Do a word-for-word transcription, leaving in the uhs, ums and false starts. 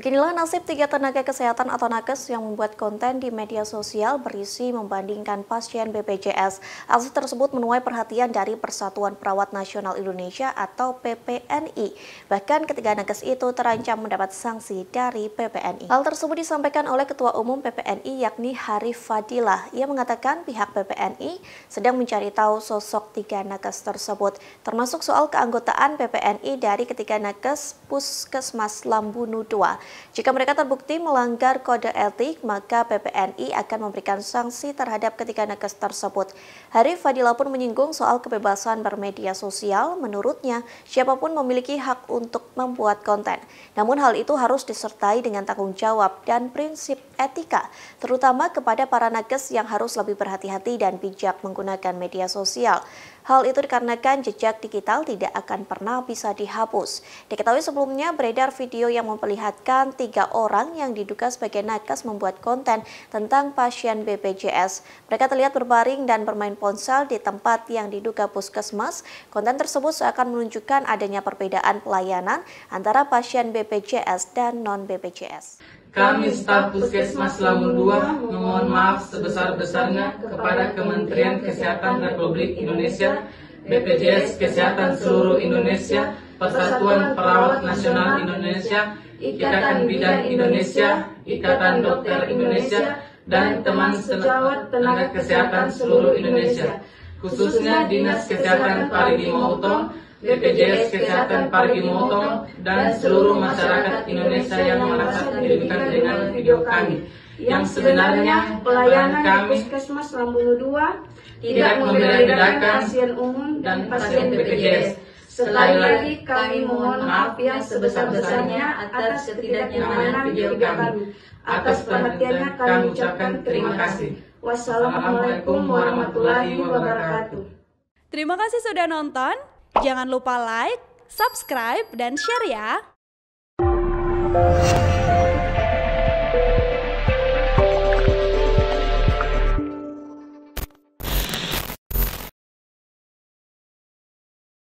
Beginilah nasib tiga tenaga kesehatan atau nakes yang membuat konten di media sosial berisi membandingkan pasien B P J S. Aksi tersebut menuai perhatian dari Persatuan Perawat Nasional Indonesia atau P P N I. Bahkan ketiga nakes itu terancam mendapat sanksi dari P P N I. Hal tersebut disampaikan oleh Ketua Umum P P N I yakni Harif Fadilah. Ia mengatakan pihak P P N I sedang mencari tahu sosok tiga nakes tersebut, termasuk soal keanggotaan P P N I dari ketiga nakes Puskesmas Lambunu dua. Jika mereka terbukti melanggar kode etik, maka P P N I akan memberikan sanksi terhadap ketiga nakes tersebut. Harif Fadilah pun menyinggung soal kebebasan bermedia sosial. Menurutnya, siapapun memiliki hak untuk membuat konten. Namun hal itu harus disertai dengan tanggung jawab dan prinsip etika, terutama kepada para nakes yang harus lebih berhati-hati dan bijak menggunakan media sosial. Hal itu dikarenakan jejak digital tidak akan pernah bisa dihapus. Diketahui sebelumnya beredar video yang memperlihatkan tiga orang yang diduga sebagai nakes membuat konten tentang pasien B P J S. Mereka terlihat berbaring dan bermain ponsel di tempat yang diduga puskesmas. Konten tersebut seakan menunjukkan adanya perbedaan pelayanan antara pasien B P J S dan non-B P J S. Kami staf Puskesmas Lambunu dua memohon maaf sebesar-besarnya kepada Kementerian Kesehatan Republik Indonesia, B P J S Kesehatan Seluruh Indonesia, Persatuan Perawat Nasional Indonesia, Ikatan Bidan Indonesia, Ikatan Dokter Indonesia, dan teman sejawat tenaga kesehatan seluruh Indonesia, khususnya Dinas Kesehatan Parigi Motong, B P J S Kesehatan Parigi Motong, dan seluruh masyarakat Indonesia yang merasa dirugikan dengan video kami. Yang sebenarnya pelayanan kami Puskesmas Lambunu dua tidak membedakan pasien umum dan pasien B P J S. Sekali lagi kami mohon maaf yang sebesar-besarnya atas ketidaknyamanan video kami. Atas perhatiannya kami ucapkan terima kasih. Wassalamualaikum warahmatullahi wabarakatuh. Terima kasih sudah nonton. Jangan lupa like, subscribe, dan share ya.